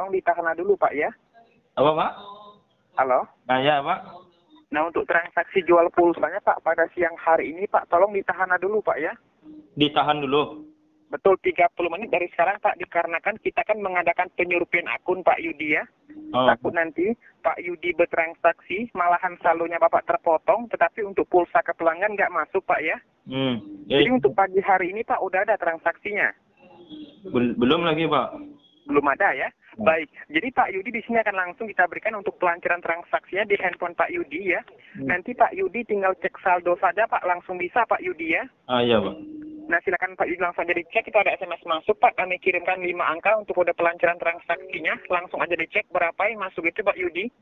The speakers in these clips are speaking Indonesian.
tolong ditahan dulu Pak ya. Apa Pak? Halo? Nah ya Pak. Nah untuk transaksi jual pulsanya Pak pada siang hari ini Pak, tolong ditahan dulu Pak ya. Ditahan dulu. Betul 30 menit dari sekarang Pak, dikarenakan kita kan mengadakan penyurupian akun Pak Yudi ya. Oh. Takut nanti Pak Yudi bertransaksi, malahan saldonya Bapak terpotong, tetapi untuk pulsa ke pelanggan nggak masuk Pak ya. Jadi untuk pagi hari ini Pak udah ada transaksinya. Belum lagi Pak. Belum ada ya. Baik, jadi Pak Yudi di sini akan langsung kita berikan untuk pelancaran transaksinya di handphone Pak Yudi ya. Nanti Pak Yudi tinggal cek saldo saja Pak, langsung bisa Pak Yudi ya. Ah iya Pak. Nah silakan Pak Yudi langsung aja dicek, itu ada SMS masuk Pak, kami kirimkan 5 angka untuk kode pelancaran transaksinya, langsung aja dicek berapa yang masuk itu Pak Yudi.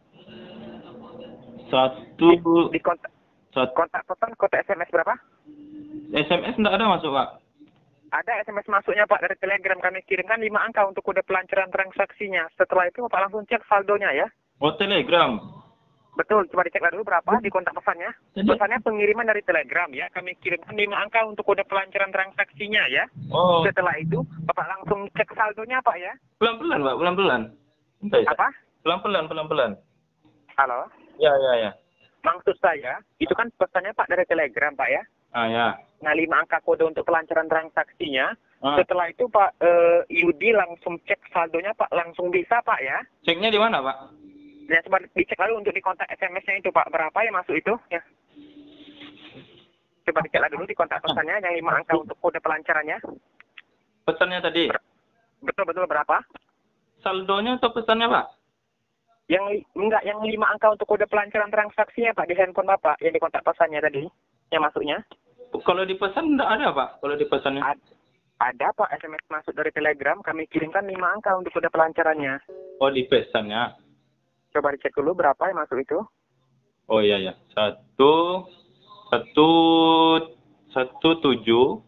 Di kontak pesan kode SMS berapa? SMS enggak ada masuk Pak. Ada SMS masuknya Pak dari Telegram, kami kirimkan 5 angka untuk kode pelancaran transaksinya. Setelah itu Bapak langsung cek saldonya ya. Oh Telegram. Betul, coba dicek dulu berapa di kontak pesannya. Pesannya pengiriman dari Telegram ya. Kami kirimkan 5 angka untuk kode pelancaran transaksinya ya. Oh. Setelah itu Bapak langsung cek saldonya Pak ya. Pelan-pelan Pak, pelan-pelan. Apa? Pelan-pelan. Halo? Ya. Maksud saya, itu kan pesannya Pak dari Telegram Pak ya. Ah ya. Nah 5 angka kode untuk pelancaran transaksinya. Ah. Setelah itu Pak Yudi langsung cek saldonya Pak, langsung bisa Pak ya. Ceknya di mana Pak? Ya coba dicek lalu untuk di kontak SMS-nya itu Pak, berapa yang masuk itu ya. Coba dicek dulu di kontak pesannya yang 5 angka untuk kode pelancarannya. Pesannya tadi. Betul berapa? Saldonya atau pesannya Pak? Yang 5 angka untuk kode pelancaran transaksinya Pak di handphone Bapak yang di kontak pesannya tadi yang masuknya. Kalau di pesan enggak ada Pak, kalau di pesannya. Ada Pak, SMS masuk dari Telegram, kami kirimkan 5 angka untuk kode pelancarannya. Oh di pesannya. Coba dicek dulu berapa yang masuk itu. Oh iya. 1740.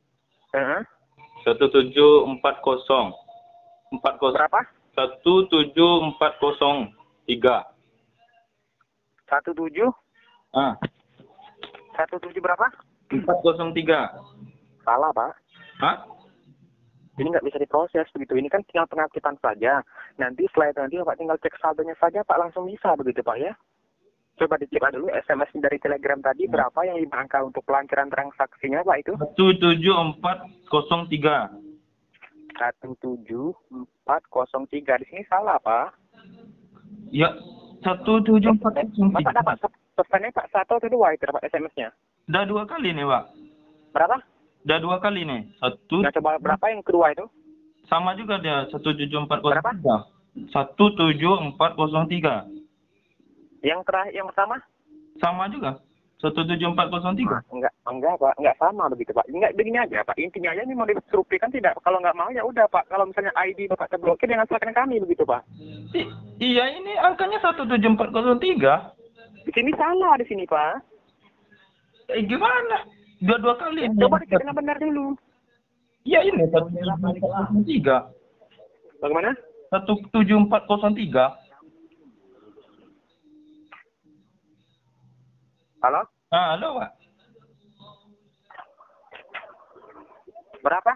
1740. Berapa? 17403. 17? 17 berapa? 403. Salah Pak. Hah? Ini nggak bisa diproses begitu. Ini kan tinggal pengaktifan saja. Nanti setelah itu nanti Bapak tinggal cek saldonya saja Pak, langsung bisa begitu Pak ya. Coba dicek dulu SMS dari Telegram tadi berapa yang 5 angka untuk pelancaran transaksinya Pak itu. 17403. 17403. Di sini salah Pak. Ya, 17403. Bapak dapat pesannya Pak 1 atau 2 itu Pak SMS-nya? Udah 2 kali nih Pak. Berapa? Udah 2 kali nih. Nah, coba berapa yang kedua itu? Sama juga dia 17403. Berapa? 17403. Yang terakhir yang pertama? Sama juga. 17403. Enggak Pak, enggak sama begitu Pak. Enggak begini aja Pak. Intinya aja ini mau diserupikan tidak. Kalau nggak mau ya udah Pak. Kalau misalnya ID Bapak terblokir dengan silakan kami begitu Pak. Iya ini angkanya 17403. Di sini salah di sini Pak. Gimana? Dua kali. Coba dicek dengan benar dulu. Iya ini 17403. Bagaimana? 17403. Halo? Halo Pak. Berapa?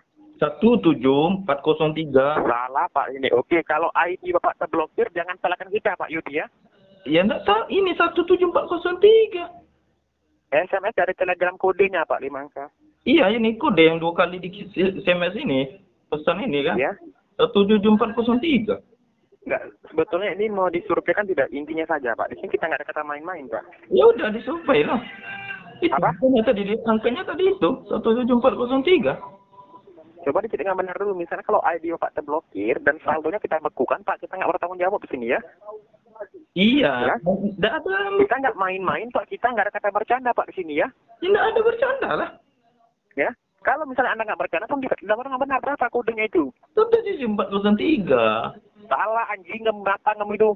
17403. Salah Pak ini. Oke, kalau ID Bapak terblokir jangan salahkan kita Pak Yudi ya. Ya enggak tahu, ini 17403. SMS dari Telegram kodenya Pak 5 angka. Iya ini kode yang 2 kali di SMS ini. Pesan ini kan? Ya. 17403. Enggak, sebetulnya ini mau disurupikan tidak, intinya saja Pak. Di sini kita nggak ada kata main-main Pak. Ya udah disurvei lah. Itu apa? Angkanya tadi itu 17403. Coba dicek dengan benar dulu. Misalnya kalau ID Bapak terblokir dan saldonya kita bekukan Pak, kita nggak bertanggung jawab di sini ya. Iya. Ya? Nggak ada. Kita nggak main-main Pak, kita nggak ada kata bercanda Pak di sini ya. Ya nggak ada bercanda lah. Ya. Kalau misalnya Anda nggak bercanda, tolong dikatakan dengan benar berapa kodenya itu. 17403. Salah anjing, ngematang kamu itu.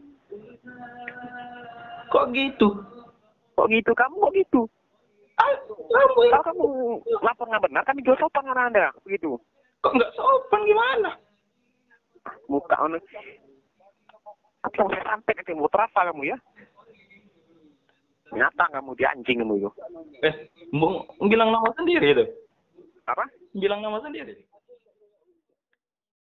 Kok gitu? Kok gitu? Kamu kok gitu? Kamu Kalau kamu lapor nggak benar, kami jual sopan dengan Anda. Begitu. Kok nggak sopan gimana? Muka anu. Apa yang saya sampai nanti mau terasa kamu ya? Nyata kamu, dia anjing kamu itu. Bilang nama sendiri itu. Apa? Bilang nama sendiri.